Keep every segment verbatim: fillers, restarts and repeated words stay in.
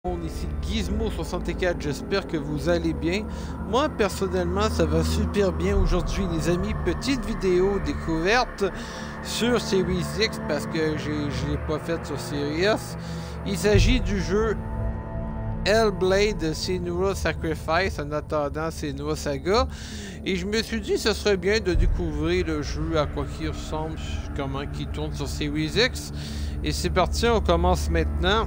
Ici Gizmo soixante-quatre, j'espère que vous allez bien. Moi personnellement ça va super bien aujourd'hui les amis. Petite vidéo découverte sur Series X parce que je ne l'ai pas faite sur Series S. Il s'agit du jeu Hellblade Senua's Sacrifice en attendant Senua's Saga. Et je me suis dit ce serait bien de découvrir le jeu, à quoi il ressemble, comment il tourne sur Series X. Et c'est parti, on commence maintenant.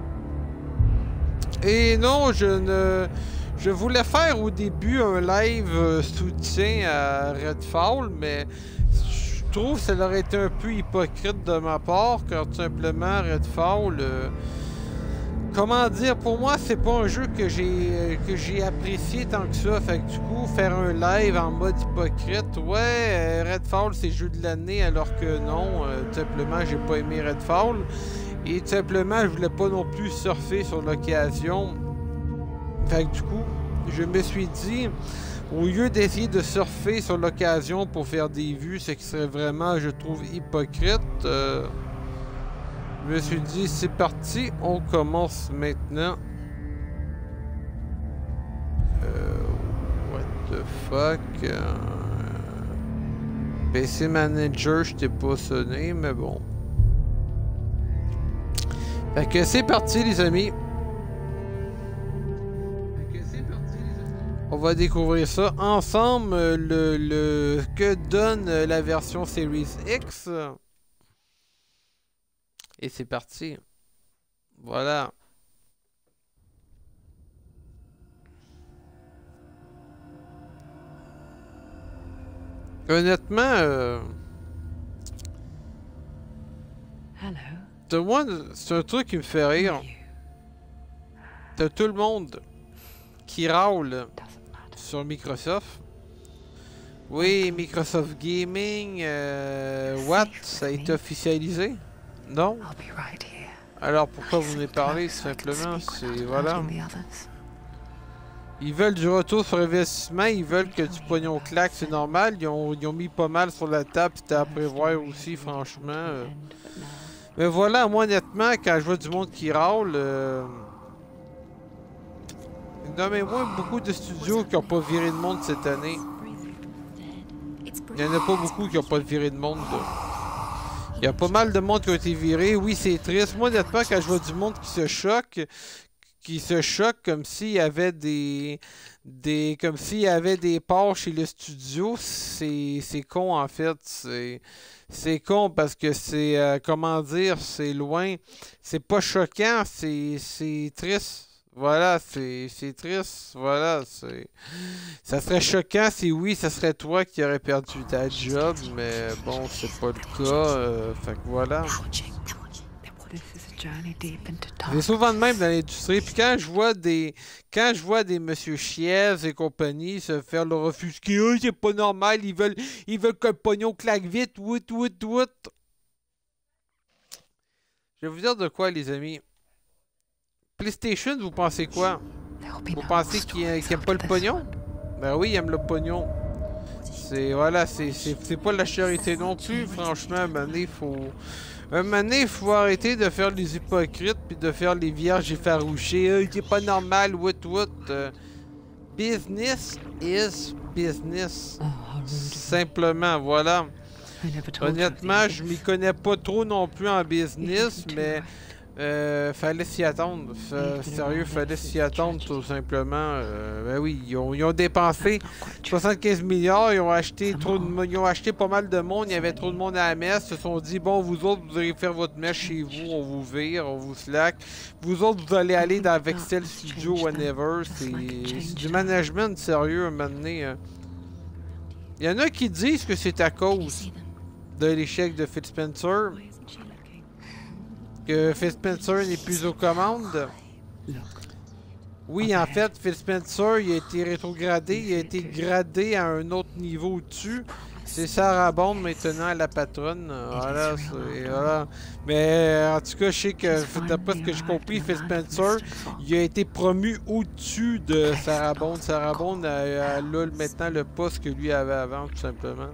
Et non, je ne... Je voulais faire au début un live euh, soutien à Redfall, mais je trouve que ça aurait été un peu hypocrite de ma part, car tout simplement Redfall... Euh, comment dire, pour moi c'est pas un jeu que j'ai que j'ai apprécié tant que ça, fait que du coup faire un live en mode hypocrite, ouais, Redfall c'est jeu de l'année alors que non, euh, tout simplement j'ai pas aimé Redfall. Et tout simplement, je voulais pas non plus surfer sur l'occasion. Fait que du coup, je me suis dit, au lieu d'essayer de surfer sur l'occasion pour faire des vues, ce qui serait vraiment, je trouve, hypocrite, euh, je me suis dit, c'est parti, on commence maintenant. Euh, what the fuck? Euh, P C Manager, je t'ai pas sonné, mais bon. Fait que c'est parti les amis. On va découvrir ça ensemble, le, le que donne la version Series X. Et c'est parti. Voilà. Honnêtement, euh... moi, c'est un truc qui me fait rire. T'as tout le monde qui râle sur Microsoft. Oui, Microsoft Gaming, euh, what? Ça a été officialisé? Non? Alors pourquoi vous venez parler tout simplement? C'est voilà. Ils veulent du retour sur investissement, ils veulent que du pognon claque, c'est normal. Ils ont, ils ont mis pas mal sur la table, c'était à prévoir aussi, franchement. Euh. Mais voilà, moi honnêtement, quand je vois du monde qui râle, euh... nommez-moi beaucoup de studios qui n'ont pas viré de monde cette année. Il n'y en a pas beaucoup qui n'ont pas viré de monde. Là. Il y a pas mal de monde qui ont été virés. Oui, c'est triste. Moi honnêtement, quand je vois du monde qui se choque, qui se choque comme s'il y avait des... des comme s'il y avait des parts chez le studio, c'est con en fait. C'est... C'est con parce que c'est, euh, comment dire, c'est loin. C'est pas choquant, c'est triste. Voilà, c'est triste. Voilà, c'est... Ça serait choquant si oui, ça serait toi qui aurais perdu ta job, mais bon, c'est pas le cas. Euh, fait que voilà. C'est souvent de même dans l'industrie. Puis quand je vois des quand je vois des Monsieur Chiez et compagnie se faire le refusquer, oh, c'est pas normal, ils veulent ils veulent que le pognon claque vite, wout wout wout. Je vais vous dire de quoi les amis. PlayStation, vous pensez quoi? Vous pensez qu'ils n'aiment pas le pognon? Ben oui, ils aiment le pognon. C'est voilà, c'est pas la charité non plus, franchement, ben il faut. Un moment donné, il faut arrêter de faire les hypocrites puis de faire les vierges effarouchées. Euh, c'est pas normal, what what. Euh, business is business. Simplement, voilà. Honnêtement, je m'y connais pas trop non plus en business, mais euh, fallait s'y attendre. F sérieux, fallait s'y attendre tout simplement. Euh, ben oui, ils ont, ils ont dépensé soixante-quinze milliards, ils ont acheté trop de, ils ont acheté pas mal de monde, il y avait trop de monde à la messe, ils se sont dit bon, vous autres vous allez faire votre messe chez vous, on vous vire, on vous slack. Vous autres vous allez aller dans Vexel Studio, whatever. C'est du management sérieux à un moment donné. Hein. Il y en a qui disent que c'est à cause de l'échec de Phil Spencer. Que Phil Spencer n'est plus aux commandes. Oui, en fait, Phil Spencer, il a été rétrogradé, il a été gradé à un autre niveau au-dessus. C'est Sarah Bond maintenant la patronne. Voilà, voilà. Mais en tout cas, je sais que, d'après ce que j'ai compris, Phil Spencer, il a été promu au-dessus de Sarah Bond. Sarah Bond a, a, a là maintenant le poste que lui avait avant, tout simplement.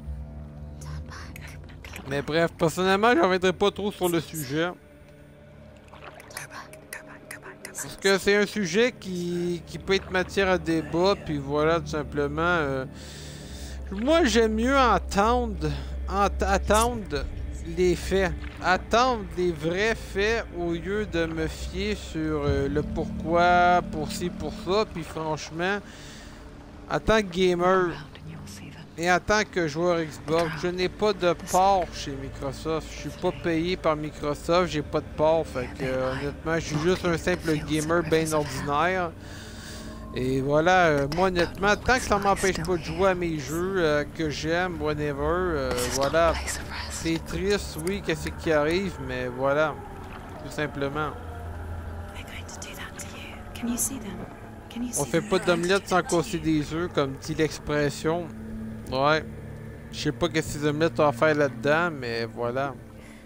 Mais bref, personnellement, je ne reviendrai pas trop sur le sujet. parce que c'est un sujet qui, qui peut être matière à débat, puis voilà, tout simplement. Euh, moi, j'aime mieux entendre, ent attendre les faits, attendre les vrais faits au lieu de me fier sur euh, le pourquoi, pour ci, pour ça, puis franchement, en tant que gamer et en tant que joueur Xbox, je n'ai pas de part chez Microsoft. Je suis pas payé par Microsoft, j'ai pas de part. Fait que euh, honnêtement, je suis juste un simple gamer bien ordinaire. Et voilà, euh, moi honnêtement, tant que ça m'empêche pas de jouer à mes jeux euh, que j'aime, whatever, euh, voilà. C'est triste, oui, qu'est-ce qui arrive, mais voilà, tout simplement. On fait pas d'omelette sans casser des œufs, comme dit l'expression. Ouais. Je sais pas qu'est-ce que ces omelettes ont à faire là-dedans, mais voilà.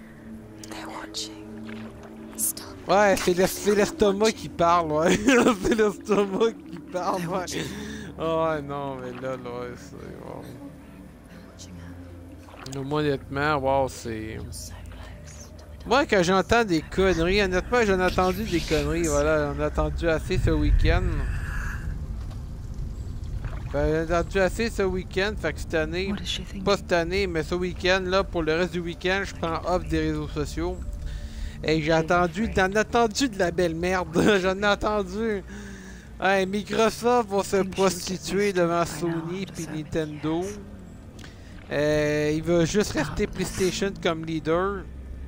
Ouais, c'est l'estomac qui parle, ouais. C'est l'estomac qui parle, ouais. Oh, ouais, non, mais là, là, c'est... Wow. Moi, honnêtement, wow, c'est... Moi, quand j'entends des conneries, honnêtement, j'en ai entendu des conneries, voilà. On a entendu assez ce week-end. Ben, j'ai entendu assez ce week-end, fait que cette année, pas cette année, mais ce week-end, là, pour le reste du week-end, je prends off des réseaux sociaux. Et j'ai entendu, j'en ai entendu de la belle merde, j'en ai entendu. Hey, Microsoft va se prostituer devant Sony puis Nintendo. Euh, il va juste rester PlayStation comme leader.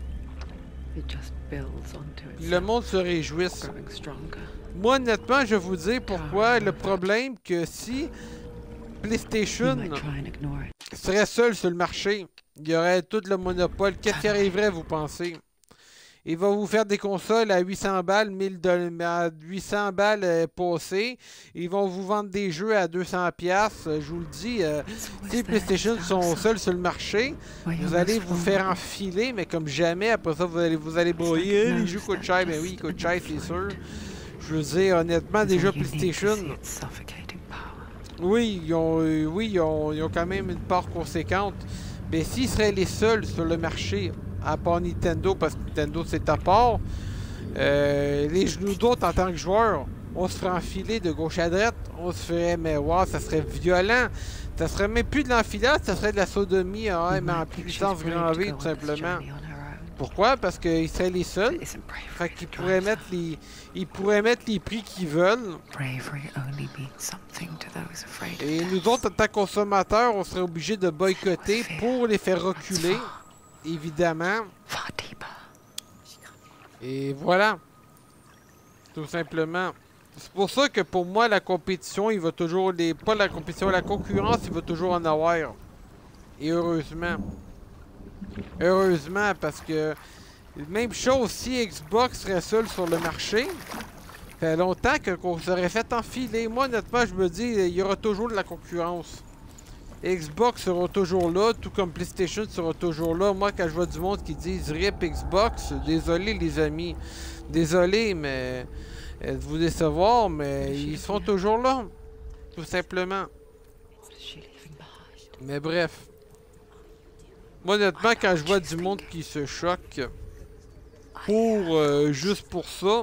Le monde se réjouisse. Moi, honnêtement, je vais vous dire pourquoi. Le problème que si PlayStation serait seul sur le marché, il y aurait tout le monopole. Qu'est-ce qui arriverait, vous pensez? Il va vous faire des consoles à huit cents balles, mille à huit cents balles euh, passées. Ils vont vous vendre des jeux à deux cents piastres. Je vous le dis, euh, si PlayStation sont seuls sur le marché, vous allez vous faire enfiler, mais comme jamais. Après ça, vous allez vous allez broyer. Eh, les jeux coûtent cher. Ben oui, ils coûtent cher, c'est sûr. Je veux dire, honnêtement, déjà PlayStation... Oui, ils ont, euh, oui ils, ont, ils ont quand même une part conséquente. Mais s'ils seraient les seuls sur le marché, à part Nintendo, parce que Nintendo c'est à part, euh, les genoux d'autres en tant que joueurs, on se ferait enfiler de gauche à droite, on se ferait, mais wow, ça serait violent. Ça serait même plus de l'enfilade, ça serait de la sodomie, hein, mais en puissance grand V, tout simplement. Pourquoi? Parce qu'ils seraient les seuls. Fait qu'ils pourraient mettre les, ils pourraient mettre les prix qu'ils veulent. Et nous autres, en tant que consommateurs, on serait obligés de boycotter pour les faire reculer, évidemment. Et voilà. Tout simplement. C'est pour ça que pour moi, la compétition, il va toujours les. Pas la compétition, la concurrence, il va toujours en avoir. Et heureusement. Heureusement, parce que même chose, si Xbox serait seul sur le marché, ça fait longtemps qu'on s'aurait fait enfiler. Moi, honnêtement, je me dis, il y aura toujours de la concurrence. Xbox sera toujours là, tout comme PlayStation sera toujours là. Moi, quand je vois du monde qui disent R I P Xbox, désolé les amis, désolé, mais de vous décevoir, mais ils sont toujours là, tout simplement. Mais bref. Moi, honnêtement, quand je vois du monde qui se choque pour euh, juste pour ça,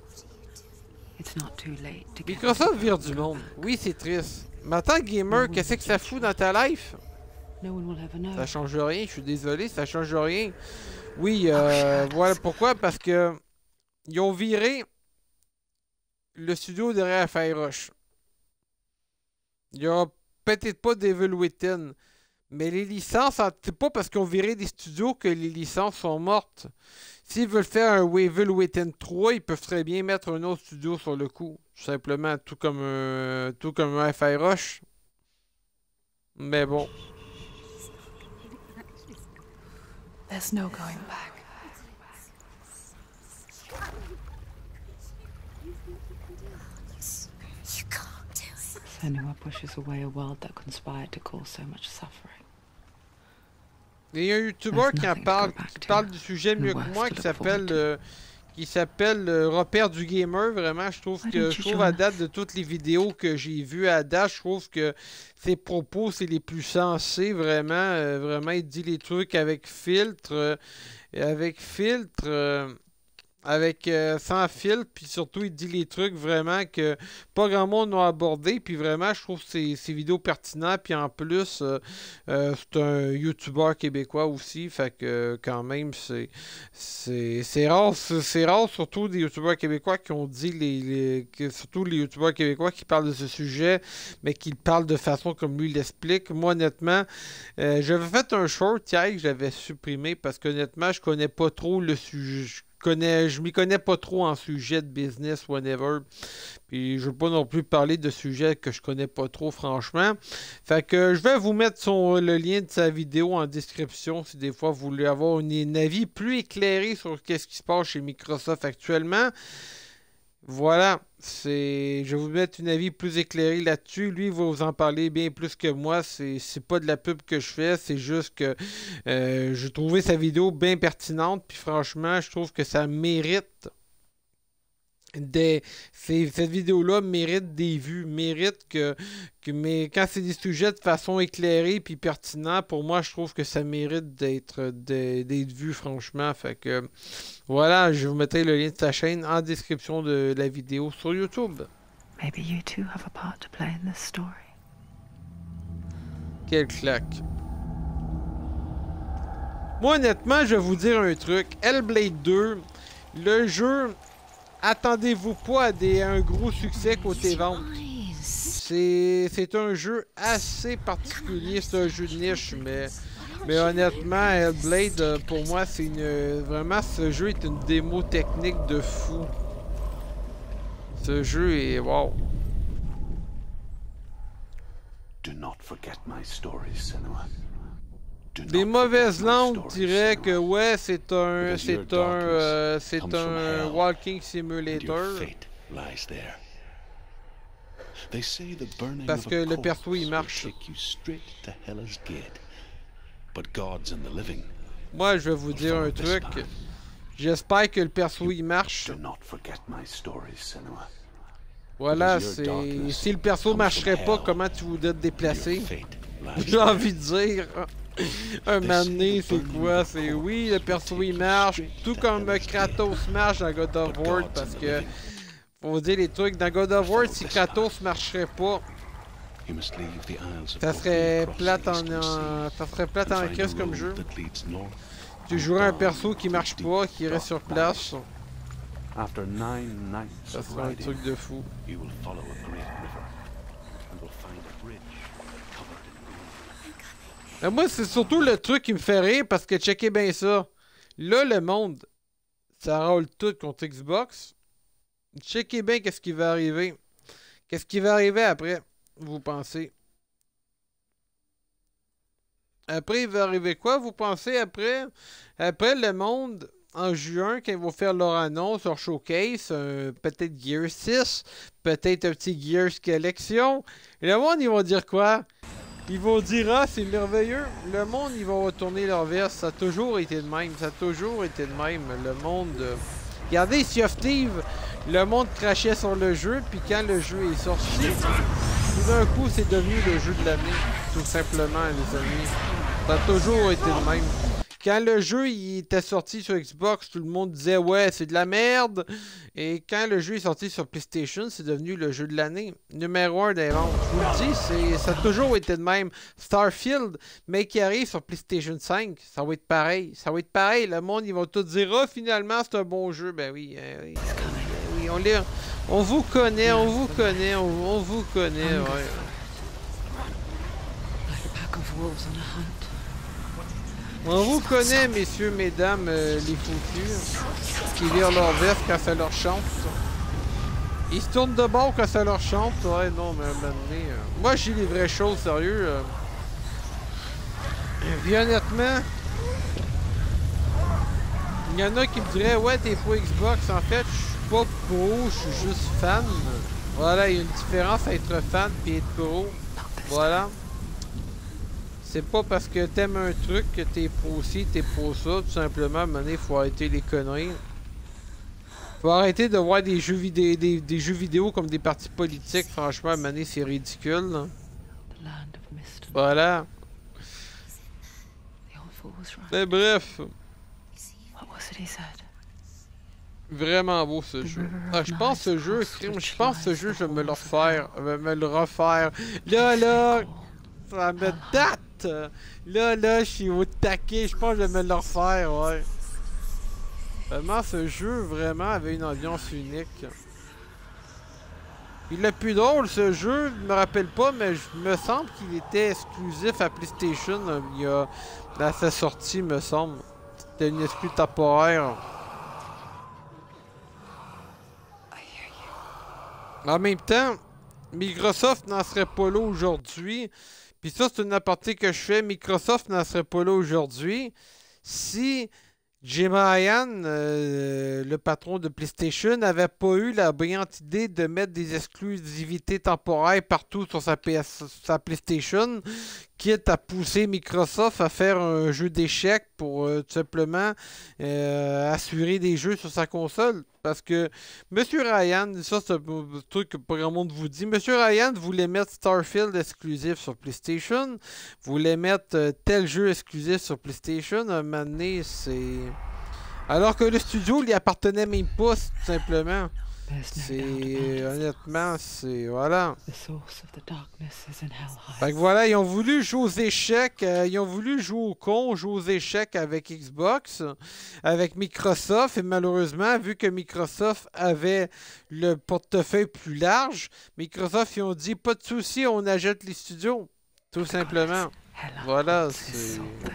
Microsoft vire du monde. Oui, c'est triste. Mais en tant que gamer, qu'est-ce que ça fout dans ta life? Ça change rien, je suis désolé, ça change rien. Oui, euh, voilà pourquoi, parce que ils ont viré le studio derrière Firewatch. Il n'y aura peut-être pas d'Evil Within. Mais les licences, c'est pas parce qu'ils ont viré des studios que les licences sont mortes. S'ils veulent faire un Evil Within trois, ils peuvent très bien mettre un autre studio sur le coup. Tout simplement, tout comme un, tout comme un Firewatch. Mais bon. There's no going back. Senua pushes away a world that conspired to cause so much suffering. Il y a un YouTuber qui en parle, qui parle du sujet mieux que moi, qui s'appelle euh, qui s'appelle euh, Repère du Gamer. Vraiment, je trouve que je trouve à date de toutes les vidéos que j'ai vues à date, je trouve que ses propos c'est les plus sensés. Vraiment, euh, vraiment, il dit les trucs avec filtre, euh, avec filtre. Euh, avec euh, sans fil, puis surtout il dit les trucs vraiment que pas grand monde n'a abordé, puis vraiment je trouve ces, ces vidéos pertinentes, puis en plus euh, euh, c'est un YouTuber québécois aussi, fait que euh, quand même c'est c'est c'est rare, c'est rare surtout des YouTubers québécois qui ont dit les, les que, surtout les YouTubers québécois qui parlent de ce sujet, mais qui parlent de façon comme lui l'explique. Moi honnêtement, euh, j'avais fait un short hier que j'avais supprimé parce qu'honnêtement je connais pas trop le sujet. Je connais, je m'y connais pas trop en sujet de business, whatever. Puis je veux pas non plus parler de sujets que je connais pas trop, franchement. Fait que je vais vous mettre son, le lien de sa vidéo en description si des fois vous voulez avoir un avis plus éclairé sur qu'est-ce qui se passe chez Microsoft actuellement. Voilà, c'est. Je vais vous mettre un avis plus éclairé là-dessus. Lui, il va vous en parler bien plus que moi. C'est c'est pas de la pub que je fais, c'est juste que euh, j'ai trouvé sa vidéo bien pertinente. Puis franchement, je trouve que ça mérite des. Cette vidéo-là mérite des vues, mérite que. que mais quand c'est des sujets de façon éclairée puis pertinent, pour moi, je trouve que ça mérite d'être d'être vu, franchement. Fait que. Voilà, je vous mettrai le lien de sa chaîne en description de la vidéo sur YouTube. Maybe you too have a part to play in this story. Quelle claque. Moi, honnêtement, je vais vous dire un truc. Hellblade deux, le jeu, attendez-vous pas à, des, à un gros succès côté vente. C'est un jeu assez particulier, c'est un jeu de niche, mais... Mais honnêtement, Hellblade, pour moi, c'est une... Vraiment, ce jeu est une démo technique de fou. Ce jeu est... Wow. Des mauvaises langues diraient que, ouais, c'est un... C'est un... Euh, c'est un walking simulator. Parce que le perso, il marche. Moi, je vais vous dire un truc. J'espère que le perso il marche. Voilà, c'est. Si le perso marcherait pas, comment tu voudrais te déplacer? J'ai envie de dire. Un moment donné, c'est quoi? C'est oui, le perso il marche. Tout comme Kratos marche dans God of War. Parce que. Faut dire les trucs. Dans God of War, si Kratos marcherait pas. Ça serait plate en, en ça serait plate en crise comme jeu. Tu jouerais un perso qui marche pas, qui reste sur place. Ça serait un truc de fou. Mais moi, c'est surtout le truc qui me fait rire parce que checkez bien ça. Là, le monde, ça roule tout contre Xbox. Checkez bien qu'est-ce qui va arriver. Qu'est-ce qui va arriver après? Vous pensez? Après, il va arriver quoi, vous pensez, après? Après, le monde, en juin, quand ils vont faire leur annonce, leur showcase, euh, peut-être Gears six, peut-être un petit Gears Collection, et le monde, ils vont dire quoi? Ils vont dire, ah, c'est merveilleux. Le monde, ils vont retourner leur veste. Ça a toujours été de même. Ça a toujours été de même. Le monde... Euh... Regardez, Sea of Thieves, le monde crachait sur le jeu, puis quand le jeu est sorti... Tout d'un coup, c'est devenu le jeu de l'année, tout simplement, les amis. Ça a toujours été le même. Quand le jeu il était sorti sur Xbox, tout le monde disait « Ouais, c'est de la merde ». Et quand le jeu est sorti sur PlayStation, c'est devenu le jeu de l'année. Numéro un des ventes. Je vous le dis, ça a toujours été de même. Starfield, mais qui arrive sur PlayStation cinq, ça va être pareil. Ça va être pareil. Le monde, ils vont tout dire « Ah, finalement, c'est un bon jeu ». Ben oui, euh, oui, oui, on l'est. On vous connaît, on vous connaît, on, on vous connaît, ouais. On vous connaît, messieurs, mesdames, euh, les foutus, qui virent leur veste quand ça leur chante. Ils se tournent de bord quand ça leur chante. Ouais, non, mais maintenant, euh, moi, j'ai les vraies choses, sérieux. Euh. Puis honnêtement, il y en a qui me diraient, ouais, t'es pro Xbox. En fait, je suis pas pro, je suis juste fan. Voilà, il y a une différence à être fan et être pro. Voilà. C'est pas parce que t'aimes un truc que t'es pro ci, t'es pro ça. Tout simplement, à un moment donné, faut arrêter les conneries. Faut arrêter de voir des jeux, vidéo, des, des jeux vidéo comme des partis politiques. Franchement, à un moment donné, c'est ridicule. Là. Voilà. Mais bref. Vraiment beau ce jeu. Ah, je pense ce jeu, je pense ce jeu, je vais me le refaire. Je vais me le refaire. Là, là, ça me date. Là, là, je suis au taquet. Je pense que je vais me le refaire, ouais. Vraiment, ce jeu, vraiment, avait une ambiance unique. Il est plus drôle, ce jeu, je me rappelle pas, mais je me semble qu'il était exclusif à PlayStation euh, il y a, à sa sortie, me semble. C'était une exclu temporaire. En même temps, Microsoft n'en serait pas là aujourd'hui. Puis ça, c'est une aparté que je fais. Microsoft n'en serait pas là aujourd'hui si Jim Ryan, euh, le patron de PlayStation, n'avait pas eu la brillante idée de mettre des exclusivités temporaires partout sur sa, P S, sa PlayStation, quitte à pousser Microsoft à faire un jeu d'échecs pour euh, tout simplement euh, assurer des jeux sur sa console. Parce que Monsieur Ryan, ça c'est un truc que pas grand monde vous dit, Monsieur Ryan voulait mettre Starfield exclusif sur PlayStation, voulait mettre euh, tel jeu exclusif sur PlayStation, un moment donné, c'est... Alors que le studio lui appartenait même pas, tout simplement. C'est... Honnêtement, c'est... Voilà. Fait que voilà, ils ont voulu jouer aux échecs, euh, ils ont voulu jouer au con, jouer aux échecs avec Xbox, avec Microsoft, et malheureusement, vu que Microsoft avait le portefeuille plus large, Microsoft, ils ont dit, pas de souci, on achète les studios. Tout simplement. Voilà, c'est...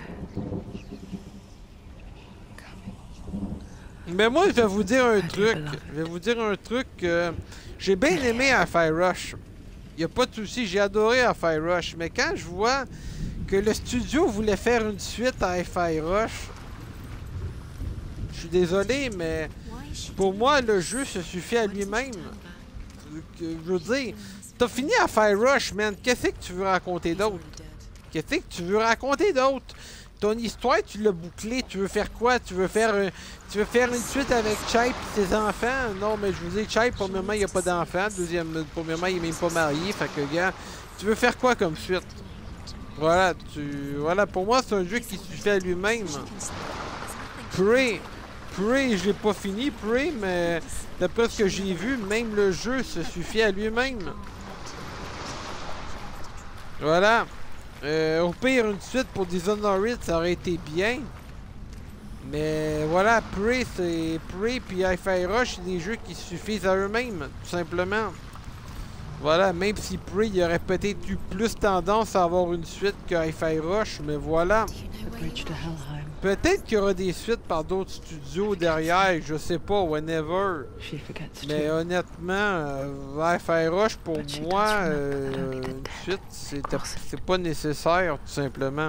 Mais moi, je vais vous dire un truc. Je vais vous dire un truc. Euh, j'ai bien aimé Hi-Fi Rush. Il n'y a pas de souci, j'ai adoré Hi-Fi Rush. Mais quand je vois que le studio voulait faire une suite à Hi-Fi Rush, je suis désolé, mais pour moi, le jeu se suffit à lui-même. Je veux dire, t'as fini Hi-Fi Rush, man. Qu'est-ce que tu veux raconter d'autre? Qu'est-ce que tu veux raconter d'autre? Ton histoire, tu l'as bouclée. Tu veux faire quoi? Tu veux faire un... tu veux faire une suite avec Chai et ses enfants? Non, mais je vous dis, Chai, premièrement, il n'y a pas d'enfant. Deuxième, premièrement, il n'est même pas marié. Fait que, gars, tu veux faire quoi comme suite? Voilà, tu... Voilà, pour moi, c'est un jeu qui suffit à lui-même. Prey. Prey, je l'ai pas fini, Prey, mais d'après ce que j'ai vu, même le jeu se suffit à lui-même. Voilà. Euh, au pire, une suite pour Dishonored, ça aurait été bien. Mais voilà, Prey, c'est Prey puis Hi-Fi Rush, c'est des jeux qui suffisent à eux-mêmes, tout simplement. Voilà, même si Prey, il aurait peut-être eu plus tendance à avoir une suite que Hi-Fi Rush, mais voilà. Peut-être qu'il y aura des suites par d'autres studios derrière, je sais pas, whenever. Mais honnêtement, euh, Hi-Fi Rush, pour moi, euh, une suite, c'est pas nécessaire, tout simplement.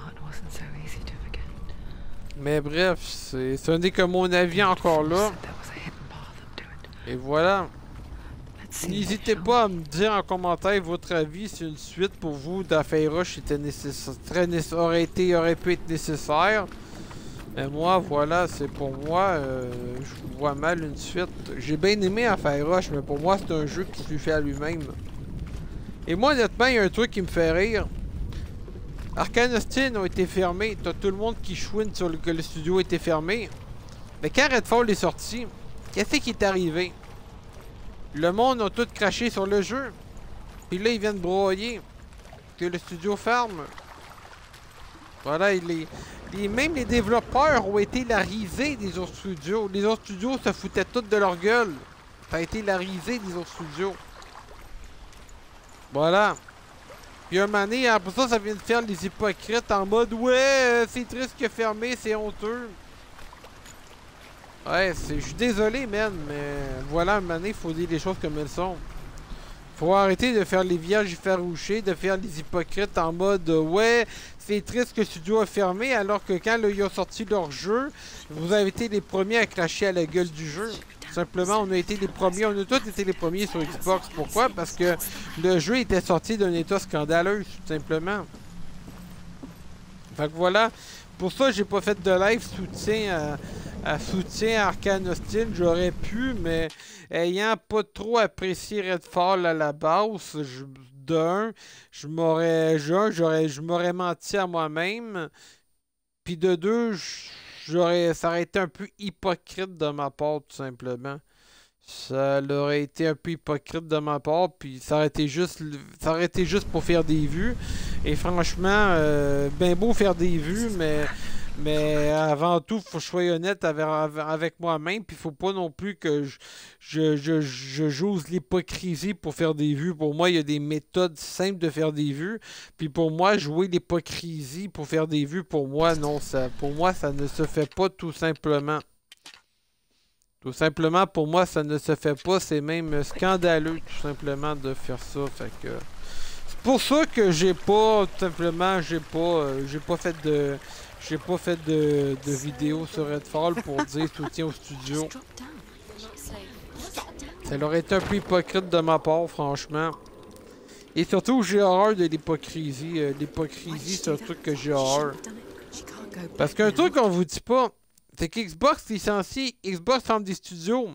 Mais bref, c'est un des que mon avis encore là. Et voilà. N'hésitez pas à me dire en commentaire votre avis si une suite pour vous d'Hi-Fi Rush était nécessaire, très nécessaire, aurait été, aurait pu être nécessaire. Mais moi, voilà, c'est pour moi, euh, je vois mal une suite. J'ai bien aimé Hi-Fi Rush, mais pour moi, c'est un jeu qui suffit à lui-même. Et moi, honnêtement, il y a un truc qui me fait rire. Arcane Austin ont été fermés. T'as tout le monde qui chouine sur le, que le studio a été fermé. Mais quand Redfall est sorti, qu'est-ce qui est arrivé? Le monde a tout craché sur le jeu. Puis là, ils viennent broyer que le studio ferme. Voilà, il est... Et même les développeurs ont été la risée des autres studios. Les autres studios se foutaient toutes de leur gueule. Ça a été la risée des autres studios. Voilà. Puis un moment donné, après ça, ça vient de faire les hypocrites en mode « Ouais, euh, c'est triste qu'il a fermé, c'est honteux. » Ouais, je suis désolé, man, mais voilà, un moment donné, il faut dire les choses comme elles sont. Faut arrêter de faire les vierges effarouchées, de faire les hypocrites en mode euh, ouais, c'est triste que le studio a fermé, alors que quand là, ils ont sorti leur jeu, vous avez été les premiers à cracher à la gueule du jeu. Simplement, on a été les premiers, on a tous été les premiers sur Xbox. Pourquoi? Parce que le jeu était sorti d'un état scandaleux, tout simplement. Fait que voilà, pour ça, j'ai pas fait de live soutien à, à soutien à Arcane Austin. J'aurais pu, mais ayant pas trop apprécié Redfall à la base, je, d'un, je m'aurais, j'aurais, je m'aurais menti à moi-même. Puis de deux, je j'aurais, ça aurait été un peu hypocrite de ma part, tout simplement. Ça aurait été un peu hypocrite de ma part, puis ça aurait été juste, ça aurait été juste pour faire des vues. Et franchement, euh, ben beau faire des vues, mais, mais avant tout, faut que je sois honnête avec, avec moi-même, puis faut pas non plus que je, je, je, je j'ose l'hypocrisie pour faire des vues. Pour moi, il y a des méthodes simples de faire des vues, puis pour moi, jouer l'hypocrisie pour faire des vues, pour moi, non, ça, pour moi, ça ne se fait pas tout simplement. Tout simplement, pour moi, ça ne se fait pas. C'est même scandaleux, tout simplement, de faire ça. Fait que c'est pour ça que j'ai pas, tout simplement, j'ai pas, euh, j'ai pas fait de, j'ai pas fait de, de vidéo sur Redfall pour dire soutien au studio. Ça aurait été un peu hypocrite de ma part, franchement. Et surtout, j'ai horreur de l'hypocrisie. Euh, l'hypocrisie, c'est un truc que j'ai horreur. Parce qu'un truc qu'on vous dit pas, c'est qu'Xbox licencie, Xbox ferme des studios.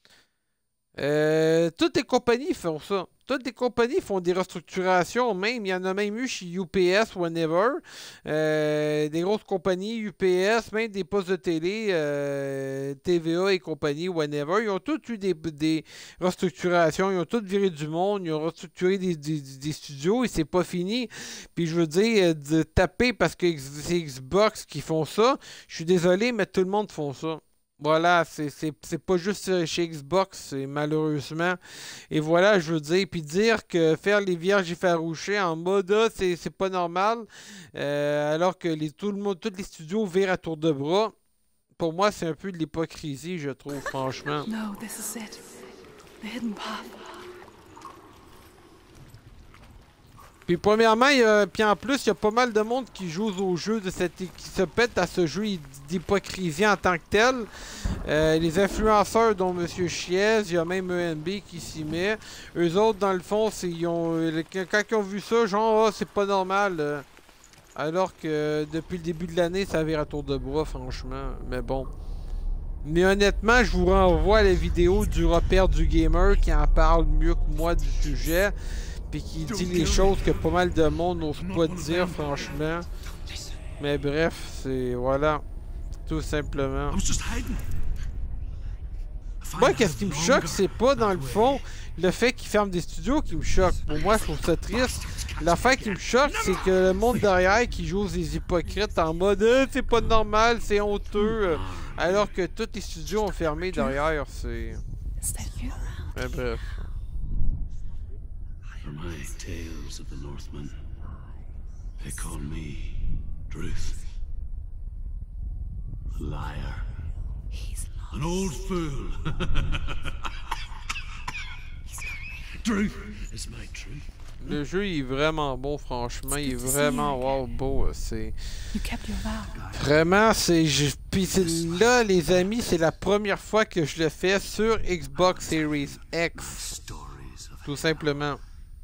Euh, toutes les compagnies font ça. Toutes les compagnies font des restructurations, même. Il y en a même eu chez U P S, whenever. Euh, des grosses compagnies, U P S, même des postes de télé, euh, T V A et compagnie, whenever. Ils ont tous eu des, des restructurations. Ils ont tous viré du monde. Ils ont restructuré des, des, des studios et c'est pas fini. Puis je veux dire, de taper parce que c'est Xbox qui font ça. Je suis désolé, mais tout le monde font ça. Voilà, c'est pas juste chez Xbox, c'est malheureusement. Et voilà, je veux dire, puis dire que faire les vierges effarouchées en mode ah, c'est pas normal, euh, alors que les, tout le monde, tous les studios virent à tour de bras. Pour moi, c'est un peu de l'hypocrisie, je trouve, franchement. No, this is it. The hidden path. Puis premièrement, il y a, puis en plus, il y a pas mal de monde qui joue au jeu de cette qui se pète à ce jeu d'hypocrisie en tant que tel. Euh, les influenceurs dont M. Chiez, il y a même E N B qui s'y met. Eux autres, dans le fond, ils ont, quand ils ont vu ça, genre, oh, c'est pas normal. Euh, alors que depuis le début de l'année, ça vire à tour de bras, franchement. Mais bon. Mais honnêtement, je vous renvoie à la vidéo du repère du gamer qui en parle mieux que moi du sujet. Puis qui dit les choses que pas mal de monde n'ose pas dire, franchement. Mais bref, c'est... voilà. Tout simplement. Moi, qu'est-ce qui me choque, c'est pas, dans le fond, le fait qu'ils ferment des studios qui me choque. Pour moi, je trouve ça triste. L'affaire qui me choque, c'est que le monde derrière qui joue des hypocrites en mode eh, « c'est pas normal, c'est honteux », alors que tous les studios ont fermé derrière, c'est... Mais bref. For my tales of the Northmen, they call me Druth. A liar. He's An old fool. Druth is my truth. Le jeu il est vraiment bon, franchement, il est vraiment wow, beau, c'est... Vraiment, c'est... Puis là, les amis, c'est la première fois que je le fais sur Xbox Series X. Tout simplement.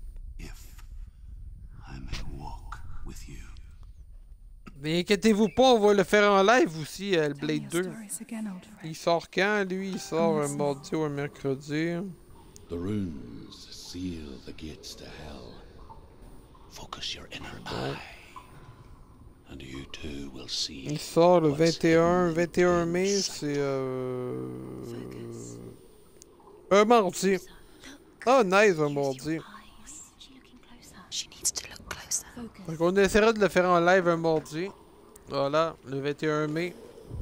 Mais inquiétez-vous pas, on va le faire en live aussi, euh, le Blade deux. Il sort quand, lui? Il sort un mardi ou un mercredi. The runes seal the gates to hell. Focus your inner eye, and you too will see. Il sort le vingt et un, vingt et un mai, c'est euh... un mardi. Oh nice, un mardi. Donc on essaiera de le faire en live un mardi. Voilà, le vingt et un mai.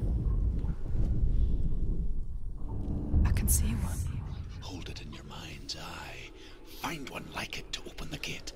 I can see one. Hold it in your mind's eye. Find one like it to open the gate.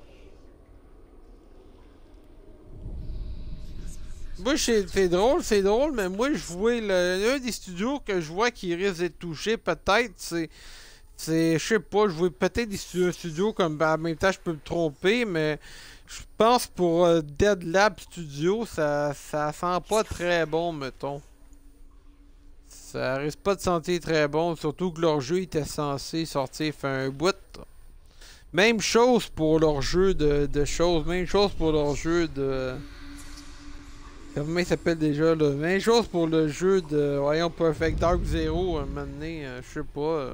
Moi, c'est drôle, c'est drôle, mais moi, je vois le, un des studios que je vois qui risque d'être touché, peut-être, c'est... C'est, je sais pas, je vois peut-être des studios, studios comme, ben, en même temps, je peux me tromper, mais je pense pour euh, Dead Lab Studio, ça, ça sent pas très bon, mettons. Ça risque pas de sentir très bon, surtout que leur jeu était censé sortir fait un bout. Même chose pour leur jeu de, de choses, même chose pour leur jeu de... Comment il s'appelle déjà, là? Même chose pour le jeu de, voyons, Perfect Dark Zero, un moment donné, euh, je sais pas... Euh...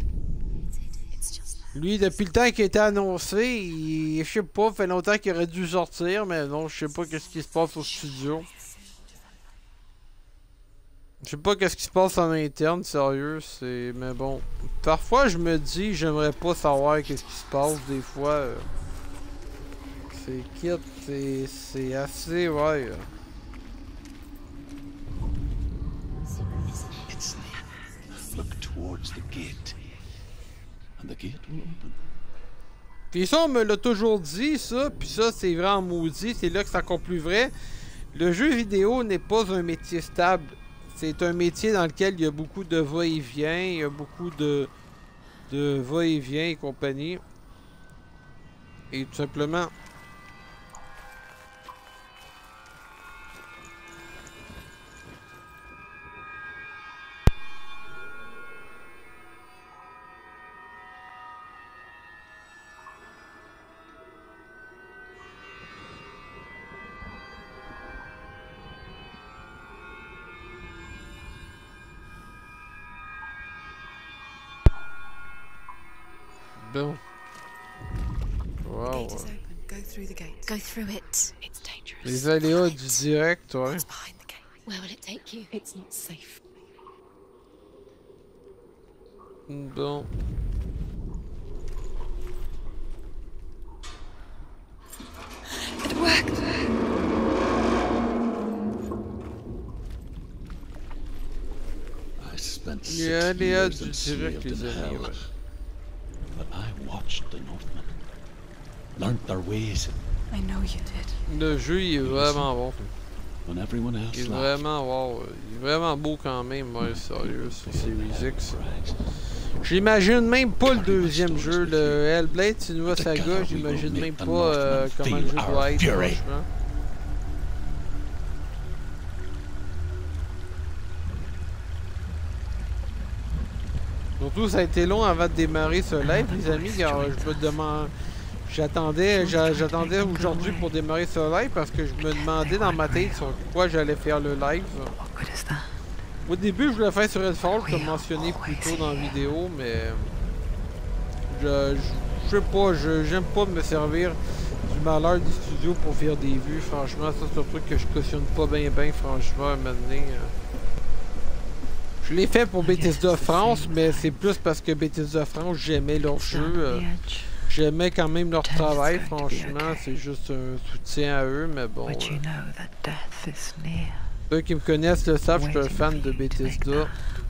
Lui, depuis le temps qu'il a été annoncé, il, je sais pas, fait longtemps qu'il aurait dû sortir, mais non, je sais pas qu'est-ce qui se passe au studio. Je sais pas qu'est-ce qui se passe en interne, sérieux, c'est... Mais bon, parfois je me dis, j'aimerais pas savoir qu'est-ce qui se passe, des fois... Euh... C'est quitte, c'est... c'est assez, ouais... Euh... Look towards the gate, and the gate will open. Puis ça, on me l'a toujours dit, ça, puis ça, c'est vraiment maudit, c'est là que c'est encore plus vrai. Le jeu vidéo n'est pas un métier stable. C'est un métier dans lequel il y a beaucoup de va-et-vient, il y a beaucoup de, de va-et-vient et compagnie. Et tout simplement... Bon. Wow. Go through the gate. Go through it. It's dangerous. Les aléas du direct, ouais. It's behind the gate. Where will it take you? It's not safe. Bon. It worked. I spent Il y a six aléas years du direct, enslaved les in amis, hell, ouais. but I watched the Northmen, learnt their ways. I know you did. Le jeu, il est vraiment bon. When everyone Il else est laughed, vraiment wow. Il est vraiment beau quand même, ouais, sérieux, c'est Series X. rags. J'imagine même pas le deuxième jeu, le Hellblade Senua Saga, j'imagine même pas euh, comment le jeu doit être, franchement. Surtout, ça a été long avant de démarrer ce live, les amis, car je me demande... J'attendais j'attendais aujourd'hui pour démarrer ce live parce que je me demandais dans ma tête sur quoi j'allais faire le live. Au début, je voulais faire sur Redfall, comme mentionné plus tôt dans la vidéo, mais... Je, je, je sais pas, je j'aime pas me servir du malheur du studio pour faire des vues, franchement, ça c'est un truc que je cautionne pas bien bien, franchement, maintenant. Je l'ai fait pour Bethesda France, mais c'est plus parce que Bethesda France, j'aimais leur jeu. Euh, J'aimais quand même leur travail, franchement, c'est juste un soutien à eux, mais bon... Euh, ceux qui me connaissent le savent, je suis un fan de Bethesda.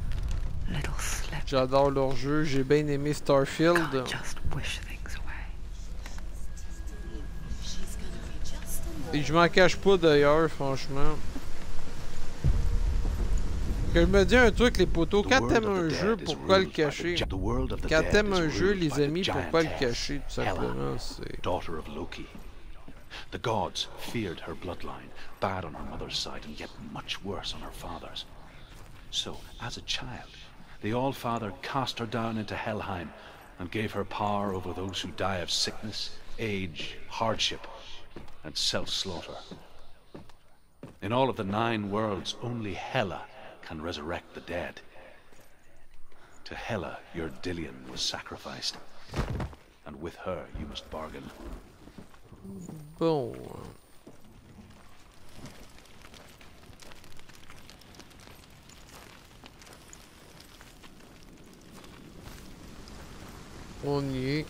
J'adore leur jeu, j'ai bien aimé Starfield. Et je m'en cache pas d'ailleurs, franchement. Que je me dis un truc, les potos, quand t'aimes un jeu, pourquoi le cacher? Quand t'aimes un jeu, les amis, pourquoi le cacher, tout simplement, c'est... Daughter of Loki. The gods feared her bloodline, bad on her mother's side and yet much worse on her father's. So, as a child, the All-Father cast her down into Helheim and gave her power over those who die of sickness, age, hardship, and self-slaughter. In all of the nine worlds, only Hela can resurrect the dead. To Hela, your Dillion was sacrificed, and with her you must bargain. Bon... On y est.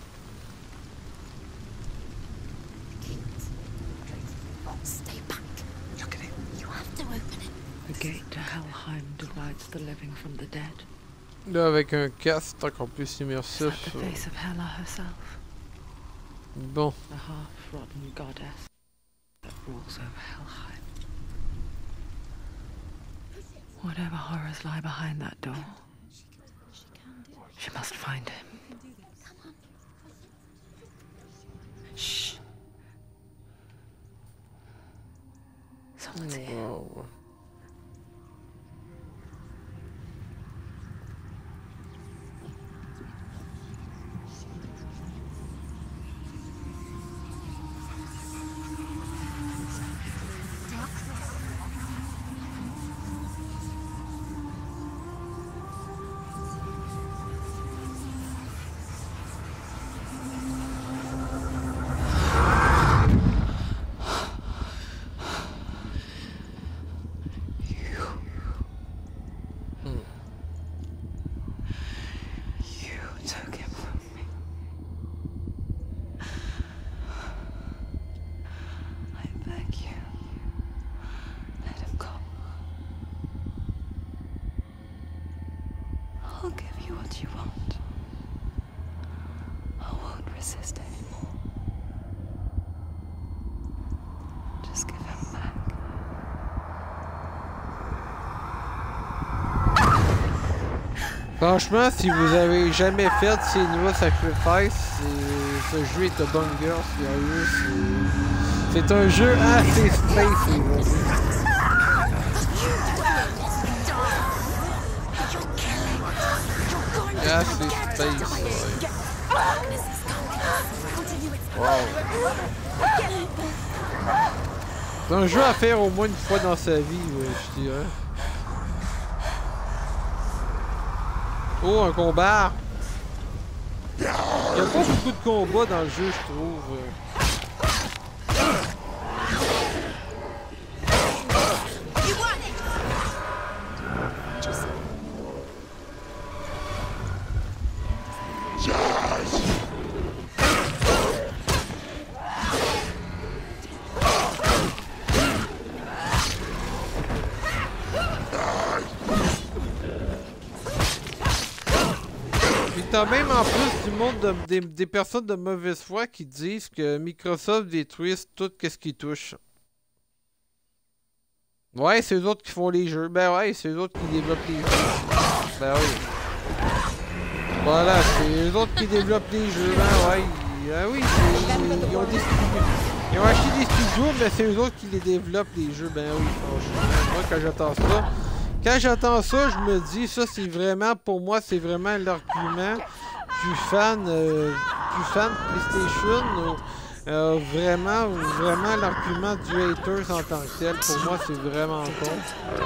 Stay back. Look at it. You have to open it. The gate to Helheim divides the living from the dead. Là, avec un casque encore plus immersif. The face of Hela herself. Bon. The half-rotten goddess that rules over Helheim. Whatever horrors lie behind that door, she must find him. Shh. Someone's here. Wow. resist anymore. Just give him back. Franchement, si vous avez jamais fait Senua's Sacrifice, ce jeu est un banger, sérieux. C'est un jeu assez space, les amis. Assez space, ouais. Wow. C'est un jeu à faire au moins une fois dans sa vie, ouais, je dirais. Oh, un combat! Il n'y a pas beaucoup de combats dans le jeu, je trouve. T'as même en plus du monde de, des, des personnes de mauvaise foi qui disent que Microsoft détruise tout ce qui touche. Ouais, c'est eux autres qui font les jeux. Ben ouais, c'est eux autres qui développent les jeux. Ben oui. Voilà, c'est eux autres qui développent les jeux. Ben ouais. Ah oui, ils ont, des ils ont acheté des studios, mais c'est eux autres qui les développent les jeux. Ben oui, franchement. Moi, quand j'entends ça... Quand j'entends ça, je me dis, ça c'est vraiment, pour moi, c'est vraiment l'argument du fan, euh, du fan PlayStation, euh, vraiment, vraiment l'argument du haters en tant que tel. Pour moi, c'est vraiment con.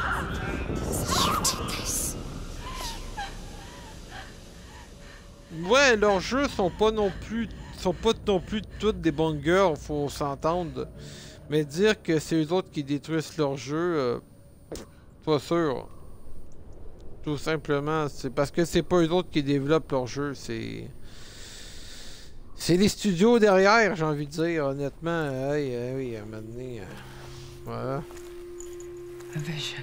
Ouais, leurs jeux sont pas non plus, sont pas non plus toutes des bangers, faut s'entendre. Mais dire que c'est eux autres qui détruisent leurs jeux. Euh, Pas sûr. Tout simplement, c'est parce que c'est pas eux autres qui développent leur jeu, c'est... C'est les studios derrière, j'ai envie de dire, honnêtement. Hey, hey, oui, à un moment donné, euh... voilà. A vision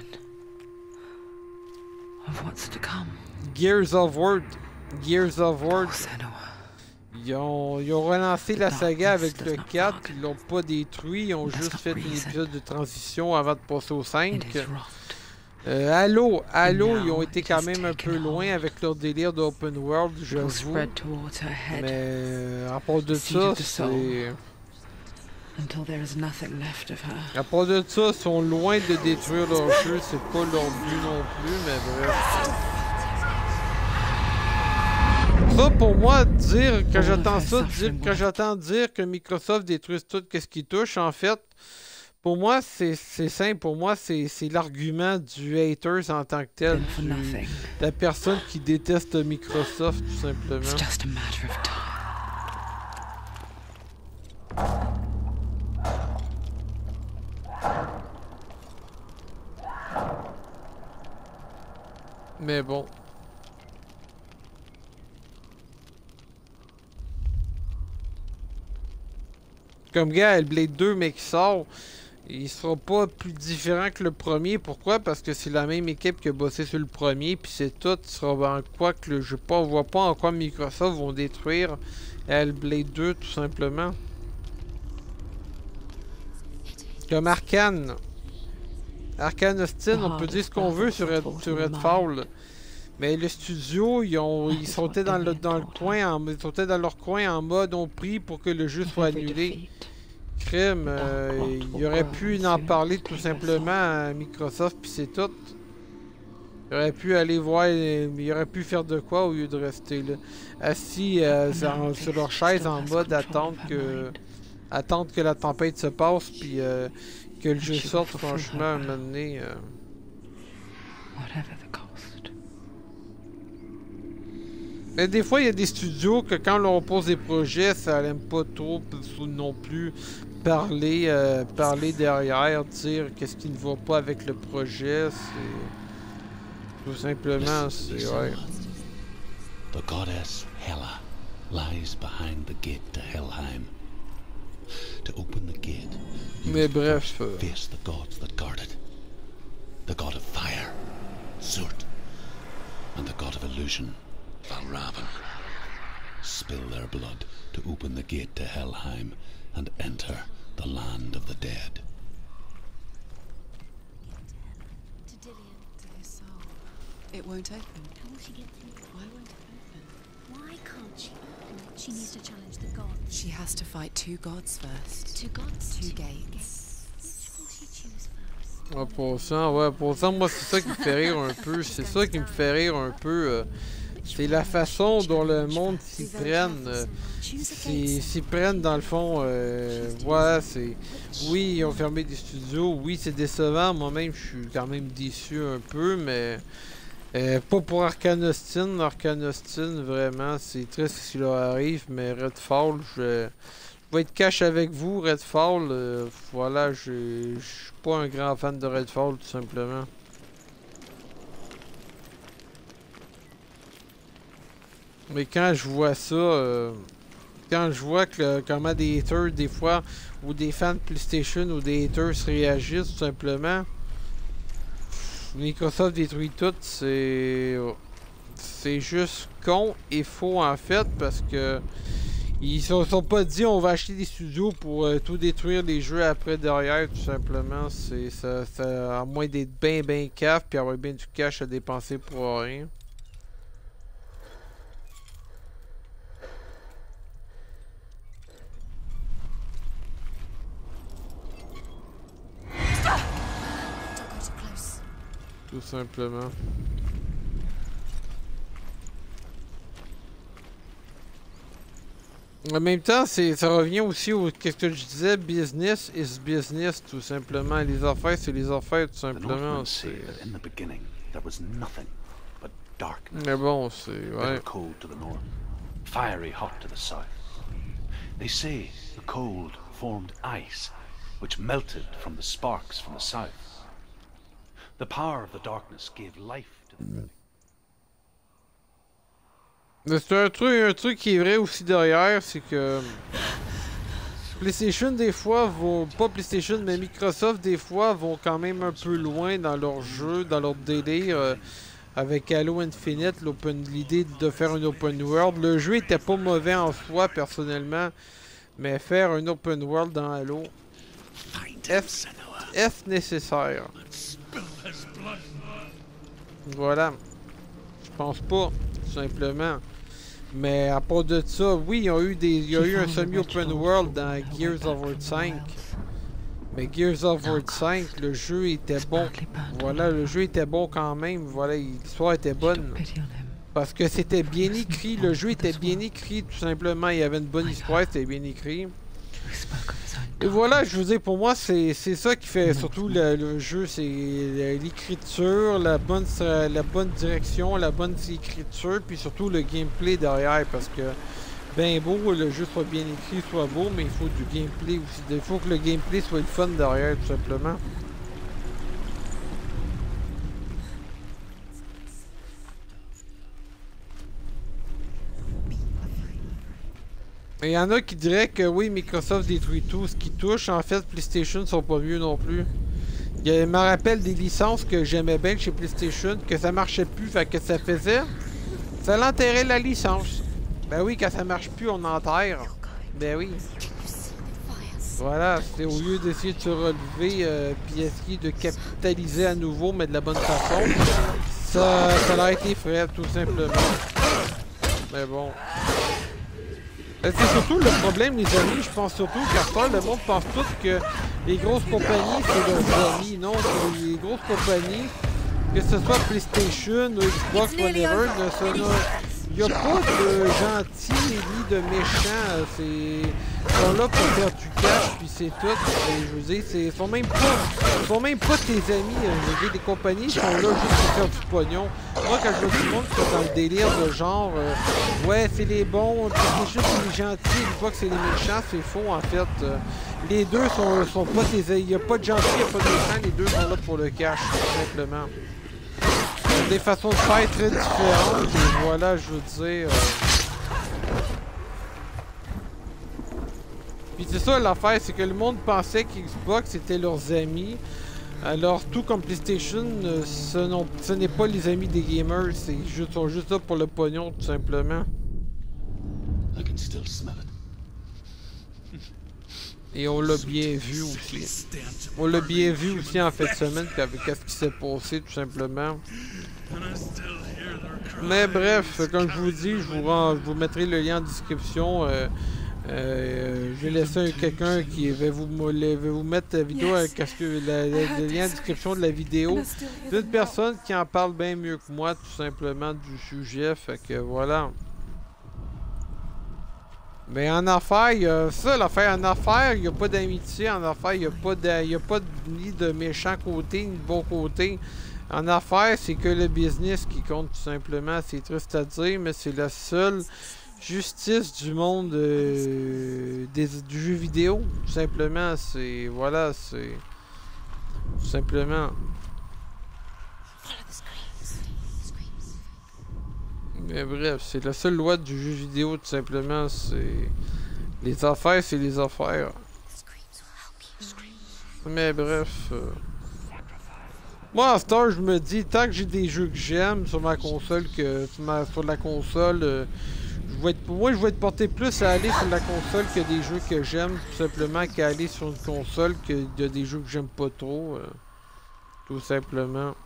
of what's to come. Gears of War. Gears of War. Ils ont, ils ont relancé la saga avec le quatre, ils l'ont pas détruit, ils ont juste fait un épisode de transition avant de passer au cinq. Euh, Halo, Halo, ils ont été quand même un peu loin avec leur délire d'open world, j'avoue. Mais euh, à part de ça, c'est... À part de ça, ils sont loin de détruire leur jeu, c'est pas leur but non plus, mais bref. Ça, pour moi, dire, quand j'entends ça, dire, quand j'entends dire que Microsoft détruise tout ce qui touche, en fait, pour moi, c'est simple. Pour moi, c'est l'argument du haters en tant que tel. Du, la personne qui déteste Microsoft, tout simplement. Mais bon. Comme gars, Hellblade deux, mais qui sort, il sera pas plus différent que le premier. Pourquoi? Parce que c'est la même équipe qui a bossé sur le premier, puis c'est tout. Il sera en quoi que le jeu pas. On voit pas en quoi Microsoft vont détruire Hellblade deux, tout simplement. Comme Arkane. Arkane Austin, on peut dire ce qu'on veut sur, Red, sur Redfall. Mais le studio, ils, ont, ils sautaient dans le, dans le coin, en, ils sautaient dans leur coin en mode on prie pour que le jeu soit annulé. Crime, euh, il aurait pu en parler tout simplement à Microsoft, puis c'est tout. Il aurait pu aller voir, il aurait pu faire de quoi au lieu de rester là, assis euh, en, sur leur chaise en mode attendre que, attendre que la tempête se passe, puis euh, que le jeu sorte, franchement, à un moment donné. Euh... Mais des fois, il y a des studios que quand on pose des projets, ça n'aime pas trop non plus parler, euh, parler derrière, dire qu'est-ce qui ne va pas avec le projet. C'est tout simplement, c'est ouais. The goddess Hela lies behind the gate to Helheim. To open the gate, mais bref, euh... face the gods that guard it. The god of fire, Surt, and the god of illusion, Valravan. spill their blood to open the gate to Helheim and enter the land of the dead. To Dillion. To his soul. It won't open. How will she get through? Why won't it open? Why can't she open it? She needs to challenge the gods. She has to fight two gods first. Two gods? Two gates. Which will she choose first? Ouais, pour ça, ouais, pour ça, moi, c'est ça qui me fait rire un peu. C'est ça qui me fait rire un peu. Euh, c'est la façon dont le monde s'y prenne. Euh, s'y prennent, dans le fond. Euh, voilà, c'est... Oui, ils ont fermé des studios. Oui, c'est décevant. Moi-même, je suis quand même déçu un peu, mais... Euh, pas pour Arcane Austin. Arcane Austin, vraiment, c'est triste ce qui leur arrive, mais Redfall, je... Je vais être cash avec vous, Redfall. Euh, voilà, je suis pas un grand fan de Redfall, tout simplement. Mais quand je vois ça, euh, quand je vois que le, comment des haters, des fois, ou des fans de PlayStation ou des haters réagissent, tout simplement, Microsoft détruit tout, c'est... C'est juste con et faux, en fait, parce que... Ils se sont, sont pas dit on va acheter des studios pour euh, tout détruire les jeux après derrière, tout simplement. C'est ça, ça, à moins d'être bien bien caf puis avoir bien du cash à dépenser pour rien. Tout simplement. En même temps, c'est, ça revient aussi au qu'est-ce que je disais, business is business, tout simplement. Les affaires, c'est les affaires, tout simplement. Mais bon, c'est ouais. Cold to the north, fiery hot to the south. They say the cold formed ice, which melted from the sparks from the south. The power of the darkness gave life to the living. C'est un truc, un truc qui est vrai aussi derrière, c'est que PlayStation des fois vont, pas PlayStation mais Microsoft des fois vont quand même un peu loin dans leur jeu, dans leur délire euh, avec Halo Infinite, l'idée de faire un open world. Le jeu était pas mauvais en soi personnellement, mais faire un open world dans Halo, est-ce est nécessaire? Voilà, je pense pas, tout simplement. Mais à part de ça, oui, il y a eu, des, il y a eu un semi-open world dans Gears of War cinq. Mais Gears of War cinq, le jeu était bon. Voilà, le jeu était bon quand même. Voilà, l'histoire était bonne. Parce que c'était bien écrit. Le jeu était bien écrit, tout simplement. Il y avait une bonne histoire, c'était bien écrit. Et voilà, je veux dire, pour moi, c'est ça qui fait surtout le, le jeu, c'est l'écriture, la bonne, la bonne direction, la bonne écriture, puis surtout le gameplay derrière, parce que, ben beau, le jeu soit bien écrit, soit beau, mais il faut du gameplay aussi. Il faut que le gameplay soit le fun derrière, tout simplement. Il y en a qui diraient que oui, Microsoft détruit tout ce qui touche. En fait, PlayStation sont pas mieux non plus. Il me rappelle des licences que j'aimais bien chez PlayStation, que ça marchait plus, fait que ça faisait, ça l'enterrait la licence. Ben oui, quand ça marche plus, on enterre. Ben oui. Voilà, c'est au lieu d'essayer de se relever, euh, puis essayer de capitaliser à nouveau, mais de la bonne façon, ça, ça a été frais, tout simplement. Mais bon. C'est surtout le problème, les amis, je pense surtout car le monde pense tout que les grosses compagnies, c'est leurs amis. Non, les grosses compagnies, que ce soit PlayStation ou Xbox, whatever, il n'y a pas de gentils ni de méchants. Ils sont là pour faire du cash, puis c'est tout. Et je veux dire, ils sont même pas, ils sont même pas tes amis. Je veux dire, les compagnies sont là juste pour faire du pognon. Moi, quand je vois du monde qui est dans le délire de genre, euh, ouais, c'est les bons, PlayStation c'est les gentils, Xbox c'est les méchants, c'est faux en fait. Euh, les deux sont, sont pas tes amis. Il n'y a pas de gentils, il n'y a pas de méchants, les deux sont là pour le cash, tout simplement. Des façons de faire très différentes, et voilà, je veux dire. Euh... Puis c'est ça l'affaire, c'est que le monde pensait qu'Xbox était leurs amis. Alors, tout comme PlayStation, ce n'est pas les amis des gamers, ils sont juste là pour le pognon, tout simplement. I can still smell it. Et on l'a bien vu aussi. On l'a bien vu aussi en fin de semaine avec ce qui s'est passé tout simplement. Mais bref, comme je vous dis, je vous, rends, je vous mettrai le lien en description. Euh, euh, je vais laisser quelqu'un qui va vous, va vous mettre la vidéo avec la, la, le lien en description de la vidéo d'une personne qui en parle bien mieux que moi tout simplement du sujet. Fait que voilà. Mais en affaires, il y a ça, l'affaire en affaires, il n'y a pas d'amitié. En affaires, il n'y a pas de, il y a pas de, ni de méchant côté, ni de bon côté. En affaires, c'est que le business qui compte tout simplement. C'est triste à dire, mais c'est la seule justice du monde euh, des, du jeu vidéo. Tout simplement, c'est... Voilà, c'est... Tout simplement... Mais bref, c'est la seule loi du jeu vidéo, tout simplement, c'est... Les affaires, c'est les affaires. Mais bref... Euh... Moi, à ce temps, je me dis, tant que j'ai des jeux que j'aime sur ma console, que sur, ma, sur la console, euh, je vais être, moi, je vais être porté plus à aller sur la console que des jeux que j'aime, tout simplement, qu'à aller sur une console, qu'il y a des jeux que j'aime pas trop, euh, tout simplement.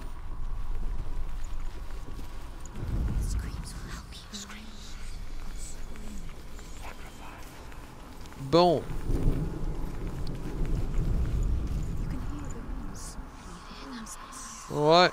Bon. Ouais.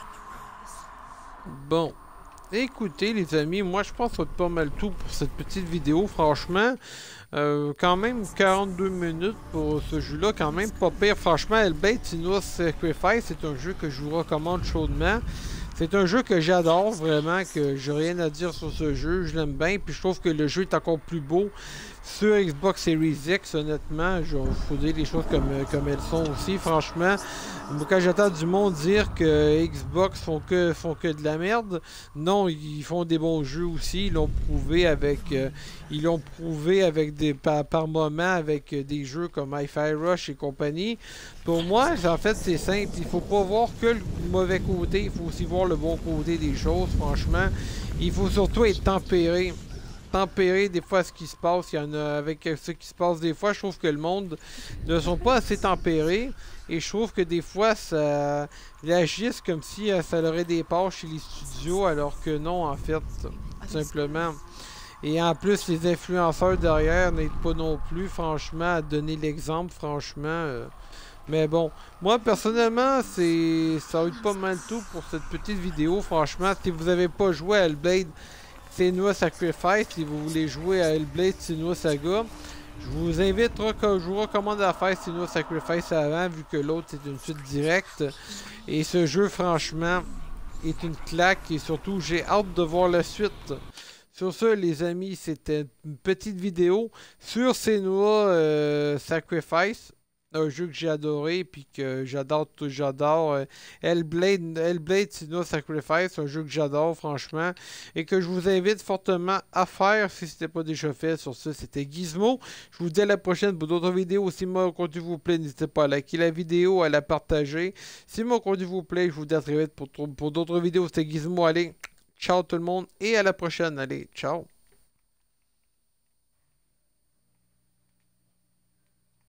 Bon. Écoutez les amis, moi je pense que ça va être pas mal tout pour cette petite vidéo, franchement. Euh, quand même quarante-deux minutes pour ce jeu-là, quand même pas pire. Franchement, Hellblade Senua's Sacrifice, c'est un jeu que je vous recommande chaudement. C'est un jeu que j'adore vraiment, que j'ai rien à dire sur ce jeu, je l'aime bien, puis je trouve que le jeu est encore plus beau sur Xbox Series X, honnêtement. Je vais vous faut dire les choses comme, comme elles sont aussi, franchement. Quand j'entends du monde dire que Xbox font que, font que de la merde, non, ils font des bons jeux aussi, ils l'ont prouvé avec euh, ils l'ont prouvé avec des par, par moments avec des jeux comme Hi-Fi Rush et compagnie. Pour moi, en fait, c'est simple, il faut pas voir que le mauvais côté, il faut aussi voir le bon côté des choses, franchement. Il faut surtout être tempéré. Tempérer des fois ce qui se passe. Il y en a avec ce qui se passe des fois, je trouve que le monde ne sont pas assez tempérés. Et je trouve que des fois, ça ils agissent comme si euh, ça aurait des parts chez les studios, alors que non, en fait, tout simplement. Et en plus, les influenceurs derrière n'aident pas non plus, franchement, à donner l'exemple, franchement. Euh, mais bon, moi, personnellement, c'est ça va être pas mal tout pour cette petite vidéo, franchement. Si vous n'avez pas joué à Hellblade Senua's Sacrifice, si vous voulez jouer à Hellblade Senua's Saga, je vous invite, je vous recommande à faire Senua's Sacrifice avant, vu que l'autre c'est une suite directe. Et ce jeu, franchement, est une claque, et surtout, j'ai hâte de voir la suite. Sur ce, les amis, c'était une petite vidéo sur Senua's euh, Sacrifice. Un jeu que j'ai adoré et que j'adore, j'adore. Euh, Hellblade, Hellblade Senua's Sacrifice, un jeu que j'adore franchement et que je vous invite fortement à faire si ce n'était pas déjà fait. Sur ce, c'était Gizmo. Je vous dis à la prochaine pour d'autres vidéos. Si mon contenu vous plaît, n'hésitez pas à liker la vidéo, à la partager. Si mon contenu vous plaît, je vous dis à très vite pour, pour d'autres vidéos. C'était Gizmo. Allez, ciao tout le monde et à la prochaine. Allez, ciao.